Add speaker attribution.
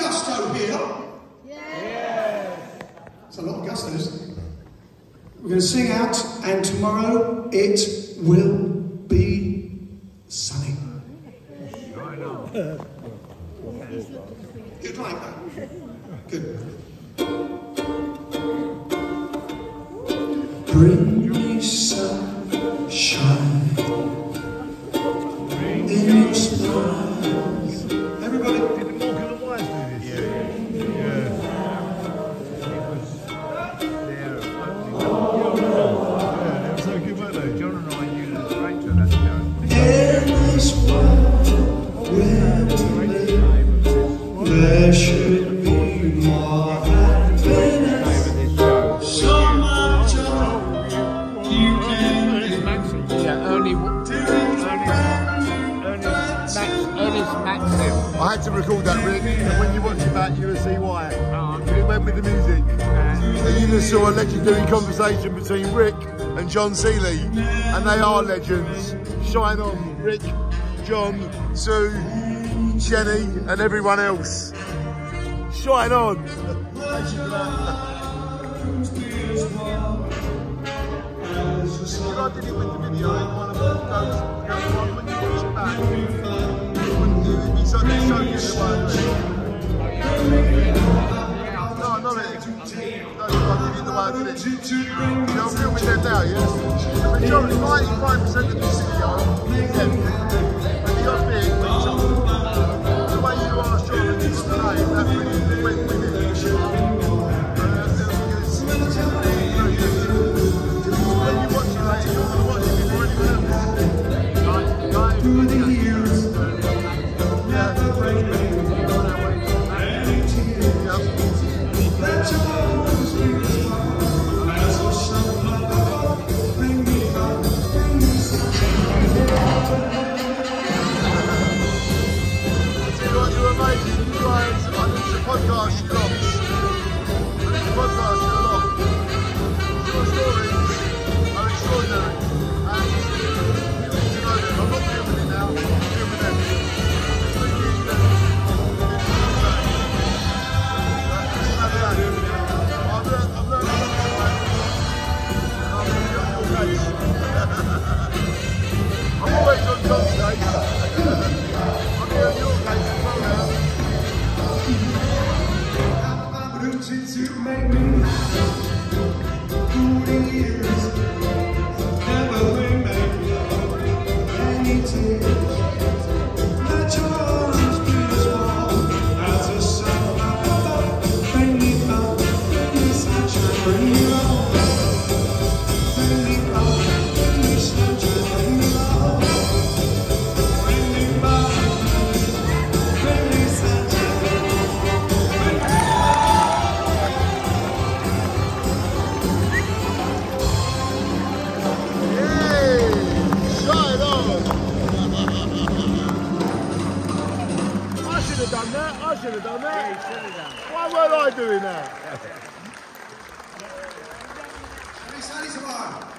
Speaker 1: gusto here? Yeah. It's a lot of gustos. We're going to sing out, and tomorrow it will be sunny. You'd like that? Good. Bring me sunshine in your smile. Everybody.
Speaker 2: Did the Morgan and Wise do this? Yeah. They were so good, weren't they? John and I knew the director of that show.
Speaker 1: In this world where we live, there should be more happiness. So much you can live.
Speaker 3: Yeah, Ernest Maxim.
Speaker 2: I had to record that, Rick, and when you watch it back, you're going to see why. It went with the music. And you just saw a legendary conversation between Rick and John Seeley, and they are legends. Shine on, Rick, John, Sue, Jenny, and everyone else. Shine on. Thank you for that. I did it with the video, and one of them goes on when you watch it back. It would be so good the way I do it. No, not it. No, I did it the way I did it. You know, I'm filming them now, yeah? The majority, 95% of this video, yeah. When you're big, the way you are shot and you today, that really went with it. When you watch it later, you're going to watch it before anyone else. Podcast you lost. It's a podcast you lost. Your stories are extraordinary. And you need to know them. I'm not filming it now. I'm filming them. I've learned a lot from life. And I'm going to be on your case. I'm always on John's case. I'm here on your case as well now.
Speaker 1: To make me happy, through the years, never bring back any tears. Let your arms be as warm as the sunflower. Bring me up, bring me sunshine, bring me love. Bring me up, bring me sunshine, bring me love. Bring me back, bring me sunshine, bring me love.
Speaker 2: I should have done that. Yeah, you should have done. Why weren't I doing that?
Speaker 1: Sunny tomorrow.